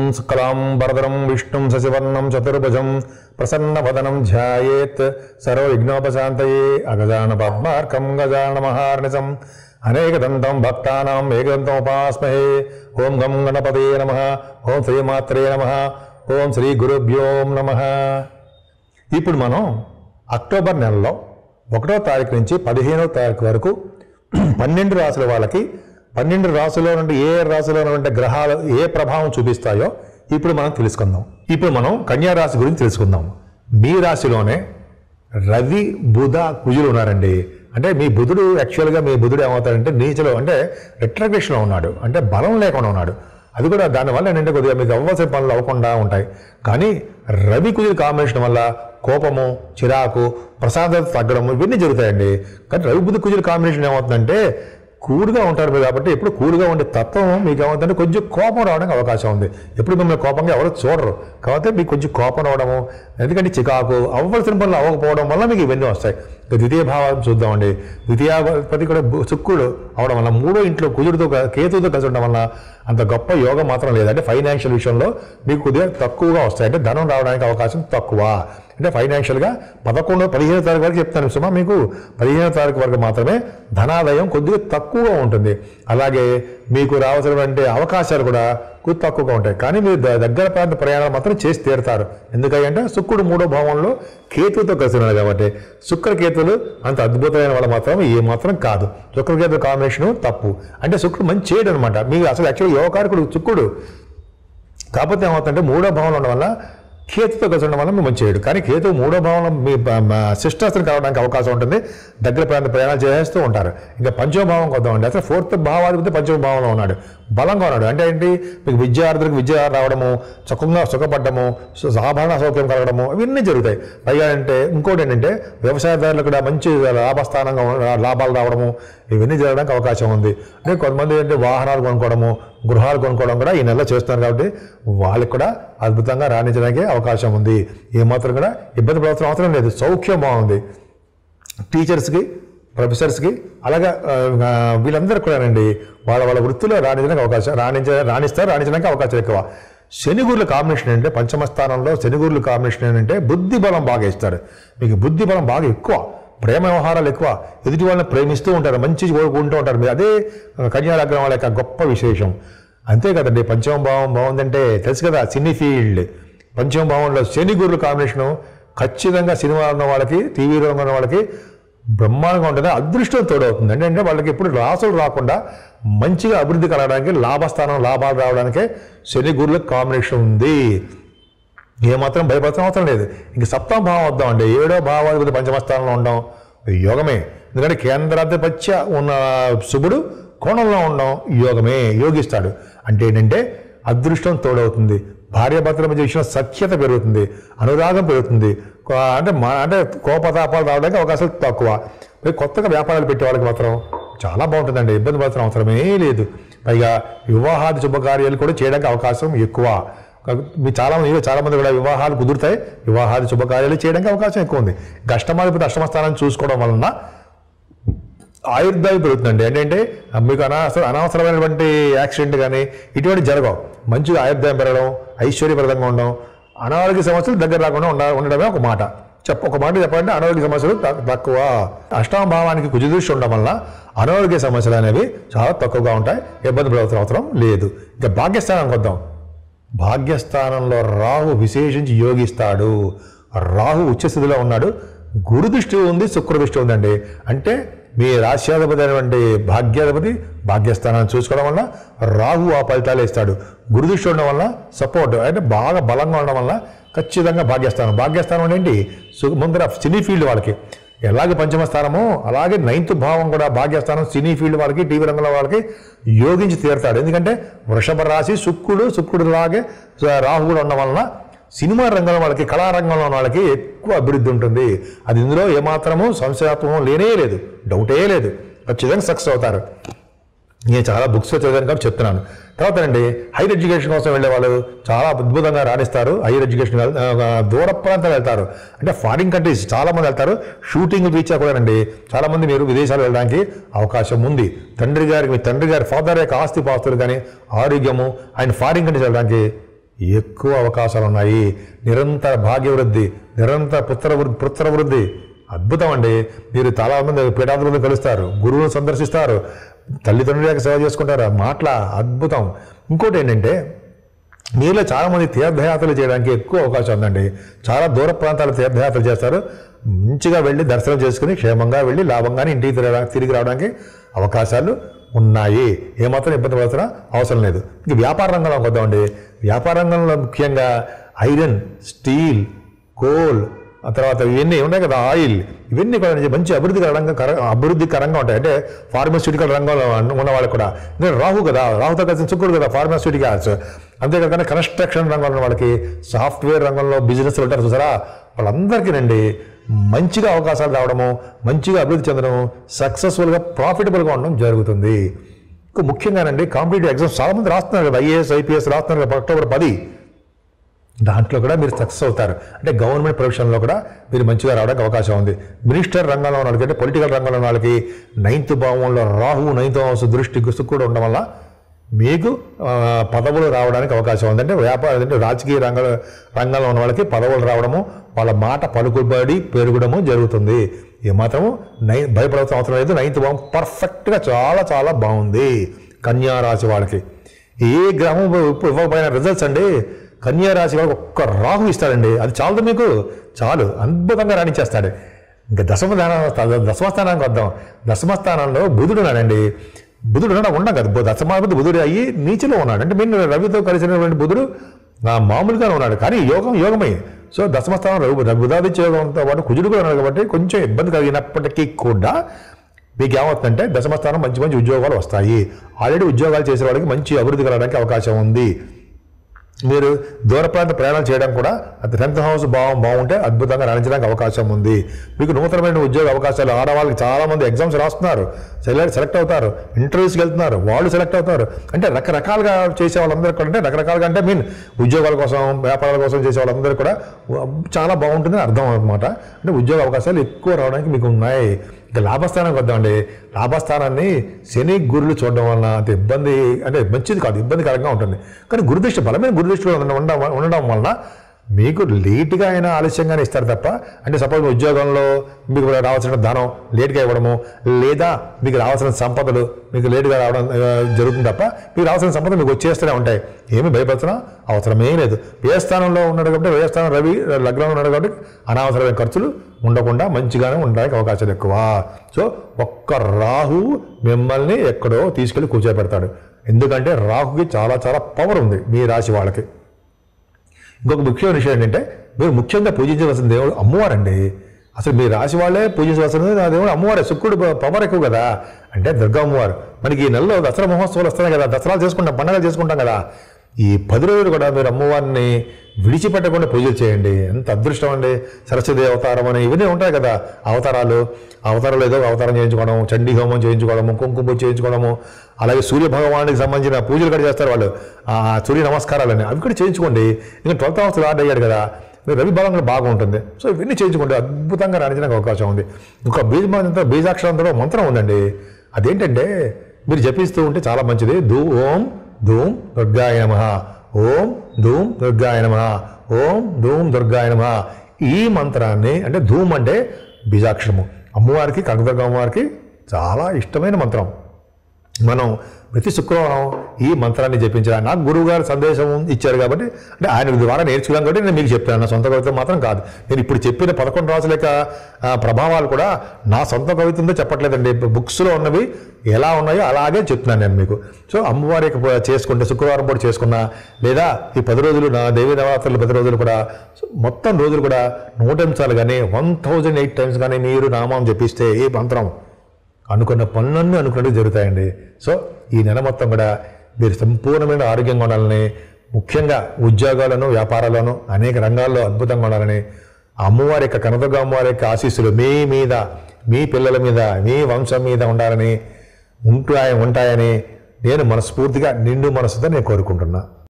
శుక్లాంబరధరం విష్ణుం శశివర్ణం చతుర్భుజం ప్రసన్నవదనం ధ్యాయేత్ సర్వవిఘ్నోపశాంతయే అగజాన పద్మార్కం గజాన మహార్నిశం అనేకదంతం భక్తానాం ఏకదంతముపాస్మహే. ఓం గం గణపతే నమః. ఓం శ్రీమాత్రే నమః. ఓం శ్రీ గురుభ్యో నమః. ఇప్పుడు మనం అక్టోబర్ నెలలో 1వ తారీఖు నుంచి 15వ తారీఖు వరకు 12 రాసుల వాళ్ళకి 12 రాసుల్లో నుండి ఏ రాశిలో ఉండే గ్రహాలు ఏ ప్రభావం చూపిస్తాయో ఇప్పుడు మనం తెలుసుకుందాం. ఇప్పుడు మనం కన్యా రాశి గురించి తెలుసుకుందాం. మీ రాశిలోనే రవి బుధ కుజులు ఉన్నారండి. అంటే మీ బుధుడు యాక్చువల్గా మీ బుధుడు ఏమవుతాడంటే నీచలో అంటే రిట్రగ్రేషన్లో ఉన్నాడు, అంటే బలం లేకుండా ఉన్నాడు. అది కూడా దానివల్ల ఏంటంటే కొద్దిగా మీకు అవ్వాల్సిన పనులు అవ్వకుండా ఉంటాయి. కానీ రవి కుజుల కాంబినేషన్ వల్ల కోపము, చిరాకు, ప్రసాదత తగ్గడము ఇవన్నీ జరుగుతాయండి. కానీ రవి బుధ కుజుల కాంబినేషన్ ఏమవుతుందంటే కూల్గా ఉంటారు మీరు కాబట్టి ఎప్పుడు కూల్గా ఉండే తత్వం మీకు ఏమవుతుందంటే కొంచెం కోపం రావడానికి అవకాశం ఉంది. ఎప్పుడు మిమ్మల్ని కోపంగా ఎవరు చూడరు కాబట్టి మీకు కొంచెం కోపం రావడము, ఎందుకంటే చికాకు, అవ్వాల్సిన పనులు అవ్వకపోవడం వల్ల మీకు ఇవన్నీ వస్తాయి. ద్వితీయ భావాలు చూద్దామండి. ద్వితీయాధిపతి కూడా శుక్రుడు అవడం వల్ల 3వ ఇంట్లో కుజుడితో కేతువుతో కలిసి ఉండడం వల్ల అంత గొప్ప యోగం మాత్రం లేదు. అంటే ఫైనాన్షియల్ విషయంలో మీకు కొద్దిగా తక్కువగా వస్తాయి, అంటే ధనం రావడానికి అవకాశం తక్కువ. అంటే ఫైనాన్షియల్గా 15వ తారీఖు వరకు చెప్తాను సుమా, మీకు 15వ తారీఖు వరకు మాత్రమే ధనాదాయం కొద్దిగా తక్కువగా ఉంటుంది. అలాగే మీకు రావాల్సినటువంటి అవకాశాలు కూడా కొద్ది తక్కువగా ఉంటాయి. కానీ మీరు దగ్గర ప్రాంత ప్రయాణాలు మాత్రం చేసి తీరుతారు. ఎందుకంటే శుక్రుడు 3వ భావంలో కేతువుతో కలిసి ఉన్నాడు కాబట్టి శుక్రకేతువులు అంత అద్భుతమైన వాళ్ళు మాత్రం ఏమాత్రం కాదు. శుక్రకేతుల కాంబినేషన్ తప్పు, అంటే శుక్రుడు మంచి చేయడు అనమాట. మీకు అసలు యాక్చువల్గా యోగకారకుడు శుక్రుడు, కాకపోతే ఏమవుతుందంటే 3వ భావంలో ఉండడం వల్ల కేతుతో కలిసి ఉండడం వల్ల మంచి చేయడు. కానీ కేతు 3వ భావంలో మీ సిస్టర్స్ని కలవడానికి అవకాశం ఉంటుంది. దగ్గర ప్రాంత ప్రయాణాలు చేస్తూ ఉంటారు. ఇంకా 5వ భావం కొద్దామండి. అసలు 4th భావాధిపతి 5వ భావంలో ఉన్నాడు, బలంగా ఉన్నాడు. అంటే ఏంటి, మీకు విద్యార్థులకు విద్య రావడము, చక్కగా సుఖపడ్డము, ఆభరణ సౌఖ్యం కలగడము ఇవన్నీ జరుగుతాయి. పైగా అంటే ఇంకోటి ఏంటంటే వ్యవసాయదారులు కూడా మంచి లాభస్థానంగా లాభాలు రావడము ఇవన్నీ జరగడానికి అవకాశం ఉంది. అంటే కొంతమంది అంటే వాహనాలు కొనుక్కోవడము, గృహాలు కొనుక్కోవడం కూడా ఈ నెలలో చేస్తున్నారు కాబట్టి వాళ్ళకి కూడా అద్భుతంగా రాణించడానికి అవకాశం ఉంది. ఏమాత్రం కూడా ఇబ్బంది పడాల్సిన అవసరం లేదు. సౌఖ్యం బాగుంది. టీచర్స్కి, ప్రొఫెసర్స్కి అలాగే వీళ్ళందరూ కూడానండి వాళ్ళ వాళ్ళ వృత్తిలో రాణించడానికి అవకాశం రాణించడానికి అవకాశం ఎక్కువ. శనిగురుల కాంబినేషన్ అంటే 5వ స్థానంలో శనిగురుల కాంబినేషన్ ఏంటంటే బుద్ధి బలం బాగా ఇస్తాడు. మీకు బుద్ధి బలం బాగా ఎక్కువ, ప్రేమ వ్యవహారాలు ఎక్కువ, ఎదుటి వాళ్ళని ప్రేమిస్తూ ఉంటారు, మంచి కోరుకుంటూ ఉంటారు. మీరు అదే కన్యా లగ్నం వాళ్ళ యొక్క గొప్ప విశేషం. అంతే కదండి. 5వ భావం బాగుందంటే తెలుసు కదా, సినీ ఫీల్డ్. 5వ భావంలో శని గురుల కాంబినేషను ఖచ్చితంగా సినిమా ఉన్న వాళ్ళకి, టీవీలో ఉన్న వాళ్ళకి బ్రహ్మాండంగా ఉంటుంది. అదృష్టం తోడవుతుంది. అంటే వాళ్ళకి ఎప్పుడు రాసులు రాకుండా మంచిగా అభివృద్ధి కలగడానికి, లాభస్థానం లాభాలు రావడానికే శని గురుల కాంబినేషన్ ఉంది. ఏమాత్రం భయపడాల్సిన అవసరం లేదు. ఇంక 7వ భావం వద్దామండి. 7వ భావాధిపతి 5వ స్థానంలో ఉండడం యోగమే. ఎందుకంటే కేంద్రాధిపత్య ఉన్న శుభుడు కోణంలో ఉండడం యోగమే, యోగిస్తాడు. అంటే ఏంటంటే అదృష్టం తోడవుతుంది, భార్యాభర్తల మధ్య విషయం సఖ్యత పెరుగుతుంది, అనురాగం పెరుగుతుంది. అంటే కోపతాపాలు రావడానికి అవకాశాలు తక్కువ. కొత్తగా వ్యాపారాలు పెట్టే వాళ్ళకి మాత్రం చాలా బాగుంటుందండి. ఇబ్బంది పడాల్సిన అవసరమే లేదు. పైగా వివాహాది శుభకార్యాలు కూడా చేయడానికి అవకాశం ఎక్కువ. చాలామంది కూడా వివాహాలు కుదురుతాయి, వివాహాది శుభకార్యాలు చేయడానికి అవకాశం ఎక్కువ ఉంది. అష్టమాధిపతి అష్టమ స్థానాన్ని చూసుకోవడం వలన ఆయుర్దాయం పెరుగుతుందండి. ఏంటంటే మీకు అనవసరమైనటువంటి యాక్సిడెంట్ కానీ ఇటువంటి జరగవు. మంచిగా ఆయుర్దాయం పెరగడం, ఐశ్వర్యప్రదంగా ఉండడం, అనారోగ్య సమస్యలు దగ్గర రాకుండా ఉండడమే ఒక మాట చెప్పాలంటే అనారోగ్య సమస్యలు తక్కువ. 8వ భావానికి కుజ దృష్టి ఉండడం వల్ల అనారోగ్య సమస్యలు అనేవి చాలా తక్కువగా ఉంటాయి. ఇబ్బంది పడాల్సిన అవసరం లేదు. ఇంకా భాగ్యస్థానానికి వద్దాం. భాగ్యస్థానంలో రాహు విశేషించి యోగిస్తాడు. రాహు ఉచ్చస్థితిలో ఉన్నాడు. గురు దృష్టి ఉంది, శుక్ర దృష్టి ఉందండి. అంటే మీ రాశ్యాధిపతి అయినటువంటి భాగ్యాధిపతి భాగ్యస్థానాన్ని చూసుకోవడం వల్ల రాహు ఆ ఫలితాలు ఇస్తాడు. గురు దృష్టి ఉండడం వల్ల సపోర్ట్, అంటే బాగా బలంగా ఉండడం వల్ల ఖచ్చితంగా భాగ్యస్థానం ఏంటి ముందర సినీ ఫీల్డ్ వాళ్ళకి ఎలాగే 5వ స్థానమో అలాగే 9th భావం కూడా భాగ్యస్థానం సినీ ఫీల్డ్ వాళ్ళకి, టీవీ రంగంలో వాళ్ళకి యోగించి తీరుతాడు. ఎందుకంటే వృషభ రాశి శుక్రుడు లాగే రాహు కూడా ఉండడం వలన సినిమా రంగంలో వాళ్ళకి, కళారంగంలో ఉన్న వాళ్ళకి ఎక్కువ అభివృద్ధి ఉంటుంది. అది ఇందులో ఏమాత్రము సంశయాత్మకం లేనే లేదు, డౌటే లేదు. ఖచ్చితంగా సక్సెస్ అవుతారు. నేను చాలా బుక్స్ చదివాను కాబట్టి చెప్తున్నాను. తర్వాత అండి హైయర్ ఎడ్యుకేషన్ కోసం వెళ్ళే వాళ్ళు చాలా అద్భుతంగా రాణిస్తారు. హైయర్ ఎడ్యుకేషన్ దూర ప్రాంతాలు వెళ్తారు, అంటే ఫారిన్ కంట్రీస్ చాలామంది వెళ్తారు. షూటింగ్ రీచ్ కూడా అండి చాలామంది మీరు విదేశాలు వెళ్ళడానికి అవకాశం ఉంది. మీ తండ్రి గారి ఫాదర్ యొక్క ఆస్తి పాస్తులు కానీ, ఆరోగ్యము, ఆయన ఫారిన్ కంట్రీస్ వెళ్ళడానికి ఎక్కువ అవకాశాలు ఉన్నాయి. నిరంతర భాగ్యవృద్ధి, నిరంతర పుత్రవృద్ధి. అద్భుతం అండి. మీరు చాలామంది పీఠాధిపతులను కలుస్తారు, గురువులను సందర్శిస్తారు, తల్లిదండ్రులకు సేవ చేసుకుంటారు. మాటల అద్భుతం. ఇంకోటి ఏంటంటే మీలో చాలామంది తీర్థయాత్రలు చేయడానికి ఎక్కువ అవకాశం ఉందండి. చాలా దూర ప్రాంతాల తీర్థయాత్రలు చేస్తారు. మంచిగా వెళ్ళి దర్శనం చేసుకుని క్షేమంగా వెళ్ళి లాభంగానే ఇంటికి తిరిగి రావడానికి అవకాశాలు ఉన్నాయి. ఏమాత్రం ఇబ్బంది పడాల్సిన అవసరం లేదు. ఇంక వ్యాపార రంగంలోకి వద్దామండి. వ్యాపార రంగంలో ముఖ్యంగా ఐరన్, స్టీల్, కోల్, ఆ తర్వాత ఇవన్నీ ఉన్నాయి కదా, ఆయిల్, ఇవన్నీ కూడా మంచి అభివృద్ధికరంగా ఉంటాయి. అంటే ఫార్మాస్యూటికల్ రంగంలో ఉన్న వాళ్ళకి కూడా. ఇంకా రాహు కదా, రాహుతో కలిసిన శుక్రుడు కదా ఫార్మాస్యూటికల్స్. అంతేకాకుండా కన్స్ట్రక్షన్ రంగంలో ఉన్న వాళ్ళకి, సాఫ్ట్వేర్ రంగంలో బిజినెస్లు ఉంటారు చూసారా, వాళ్ళందరికీ రండి మంచిగా అవకాశాలు రావడము, మంచిగా అభివృద్ధి చెందడము, సక్సెస్ఫుల్గా ప్రాఫిటబుల్గా ఉండడం జరుగుతుంది. ఇంకా ముఖ్యంగానండి కాంపిటేటివ్ ఎగ్జామ్స్ చాలామంది రాస్తున్నారు కదా, ఐఏఎస్ ఐపీఎస్ రాస్తున్నారు కదా, అక్టోబర్ 10 దాంట్లో కూడా మీరు సక్సెస్ అవుతారు. అంటే గవర్నమెంట్ ప్రొఫెషన్లో కూడా మీరు మంచిగా రావడానికి అవకాశం ఉంది. మినిస్టర్ రంగంలో ఉన్న వాళ్ళకి, అంటే పొలిటికల్ రంగంలో ఉన్న వాళ్ళకి 9th భావంలో రాహు 9th హౌస్ దృష్టి కూడా ఉండడం వల్ల మీకు పదవులు రావడానికి అవకాశం ఉంది. అంటే అంటే రాజకీయ రంగంలో ఉన్న వాళ్ళకి పదవులు రావడము, వాళ్ళ మాట పలుకుబడి పెరగడము జరుగుతుంది. ఏమాత్రము భయపడాల్సిన అవసరం లేదు. 9th భావం పర్ఫెక్ట్గా చాలా చాలా బాగుంది. కన్యా రాశి వాళ్ళకి ఏ గ్రహం ఇవ్వకపోయిన రిజల్ట్స్ అండి, కన్యా రాశి వాళ్ళకి ఒక్క రాహు ఇస్తాడండి, అది చాలు మీకు, చాలు అద్భుతంగా రాణించేస్తాడు. ఇంకా దశమస్థానానికి వద్దాం. దశమస్థానంలో బుధుడు ఉన్నాడండి. బుధుడు ఉండం కదా, దశమాధిపతి బుధుడు అయ్యి నీచిలో ఉన్నాడు. అంటే మీరు రవితో కలిసినటువంటి బుధుడు మామూలుగానే ఉన్నాడు, కానీ యోగమే. సో దశమస్థానం బుధాదిత్య యోగంతో పాటు కుజుడు కూడా ఉన్నాడు కాబట్టి కొంచెం ఇబ్బంది కలిగినప్పటికీ కూడా మీకు ఏమవుతుందంటే దశమస్థానం మంచి మంచి ఉద్యోగాలు వస్తాయి. ఆల్రెడీ ఉద్యోగాలు చేసే వాళ్ళకి మంచి అభివృద్ధి కలగడానికి అవకాశం ఉంది. మీరు దూర ప్రాంత ప్రయాణాలు చేయడం కూడా 10th హౌస్ బాగుంటే అద్భుతంగా రాణించడానికి అవకాశం ఉంది. మీకు నూతనమైన ఉద్యోగ అవకాశాలు, ఆడవాళ్ళకి చాలామంది ఎగ్జామ్స్ రాస్తున్నారు, సెలెక్ట్ అవుతారు, ఇంటర్వ్యూస్కి వెళ్తున్నారు, వాళ్ళు సెలెక్ట్ అవుతారు. అంటే రకరకాలుగా చేసే వాళ్ళందరూ కూడా, అంటే రకరకాలుగా అంటే ఉద్యోగాల కోసం, వ్యాపారాల కోసం చేసే వాళ్ళందరూ కూడా చాలా బాగుంటుందని అర్థం అనమాట. అంటే ఉద్యోగ అవకాశాలు ఎక్కువ రావడానికి మీకు ఉన్నాయి. ఇక లాభస్థానానికి వద్దామండి. లాభస్థానాన్ని శని గురులు చూడడం వలన అంత ఇబ్బంది, అంటే మంచిది కాదు, ఇబ్బందికరంగా ఉంటుంది. కానీ గురుదృష్టి, బలమైన గురుదృష్టిలో ఉండడం వలన మీకు లేటుగా అయినా ఆలస్యంగానే ఇస్తారు తప్ప, అంటే సపోజ్ ఉద్యోగంలో మీకు రావాల్సిన ధనం లేటుగా ఇవ్వడము, లేదా మీకు రావాల్సిన సంపదలు మీకు లేటుగా రావడం జరుగుతుంది తప్ప, మీకు రావాల్సిన సంపదలు మీకు వచ్చేస్తూనే ఉంటాయి. ఏమీ భయపడుతున్నా అవసరమే లేదు. వ్యయస్థానంలో ఉన్నాడు కాబట్టి, వ్యయస్థానం రవి లగ్నంలో ఉన్నాడు కాబట్టి అనవసరమైన ఖర్చులు ఉండకుండా మంచిగానే ఉండడానికి అవకాశాలు ఎక్కువ. సో ఒక్క రాహు మిమ్మల్ని ఎక్కడో తీసుకెళ్ళి కూర్చోబెడతాడు. ఎందుకంటే రాహుకి చాలా చాలా పవర్ ఉంది మీ రాశి వాళ్ళకి. ఇంకొక ముఖ్యమైన విషయం ఏంటంటే మీరు ముఖ్యంగా పూజించవలసిన దేవుడు అమ్మవారండి. అసలు మీ రాశి వాళ్ళే పూజించవలసిన నా దేవుడు అమ్మవారే. శుక్రుడు పవర్ ఎక్కువ కదా, అంటే దుర్గా అమ్మవారు. మనకి ఈ నెలలో దసరా మహోత్సవాలు వస్తున్నాయి కదా, దసరాలు చేసుకుంటాం, పండుగలు చేసుకుంటాం కదా. ఈ 10 రోజులు కూడా మీరు అమ్మవారిని విడిచిపెట్టకుండా పూజలు చేయండి. ఎంత అదృష్టం అండి. సరస్వతి అవతారం అని ఇవన్నీ ఉంటాయి కదా, అవతారాలు ఏదో అవతారం చేయించుకోవడం, చండీ హోమం చేయించుకోవడము, కుంకుమ పూజ చేయించుకోవడము, అలాగే సూర్య భగవానికి సంబంధించిన పూజలు కూడా చేస్తారు వాళ్ళు, సూర్య నమస్కారాలని అవి కూడా చేయించుకోండి. ఇంకా 12th హౌస్ లార్డ్ అయ్యాడు కదా, రవి బలం కూడా బాగుంటుంది. సో ఇవన్నీ చేయించుకోండి, అద్భుతంగా రాణించడానికి అవకాశం ఉంది. ఇంకా బీజాక్షరంతో మంత్రం ఉందండి. అదేంటంటే మీరు జపిస్తూ ఉంటే చాలా మంచిది. ఓం ధూమ్ దుర్గాయ నమః, ఓం ధూమ్ దుర్గాయ నమః, ఓం ధూమ్ దుర్గాయ నమః. ఈ మంత్రాన్ని, అంటే ధూమ్ అంటే బీజాక్షరము, అమ్మవారికి, కనకదుర్గ అమ్మవారికి చాలా ఇష్టమైన మంత్రం. మనం ప్రతి శుక్రవారం ఈ మంత్రాన్ని జపించాలి. నాకు గురువుగారు సందేశం ఇచ్చారు కాబట్టి, అంటే ఆయన ద్వారా నేర్చుకున్నాను కాబట్టి నేను మీకు చెప్తాను. నా సొంత కవిత్వం మాత్రం కాదు. నేను ఇప్పుడు చెప్పిన 11 రాసుల యొక్క ప్రభావాలు కూడా నా సొంత కవిత్వంతో చెప్పట్లేదండి. బుక్స్లో ఉన్నవి ఎలా ఉన్నాయో అలాగే చెప్తున్నాను నేను మీకు. సో అమ్మవారి చేసుకుంటే శుక్రవారం కూడా చేసుకున్నా, లేదా ఈ 10 రోజులు నా దేవీ నవరాత్రులు 10 రోజులు కూడా మొత్తం రోజులు కూడా 100 నిమిషాలు కానీ 1008 టైమ్స్ కానీ మీరు నామం జపిస్తే ఈ మంత్రం అనుకున్న పనులన్నీ అనుకున్నట్టు జరుగుతాయండి. సో ఈ నెల మొత్తం కూడా మీరు సంపూర్ణమైన ఆరోగ్యంగా ఉండాలని, ముఖ్యంగా ఉద్యోగాలను, వ్యాపారాలను, అనేక రంగాల్లో అద్భుతంగా ఉండాలని, అమ్మవారి యొక్క కనకదుర్గ అమ్మవారి యొక్క ఆశీస్సులు మీ మీద, మీ పిల్లల మీద, మీ వంశం మీద ఉండాలని, ఉంటాయని నేను మనస్ఫూర్తిగా నిండు మనసుతో నేను కోరుకుంటున్నా.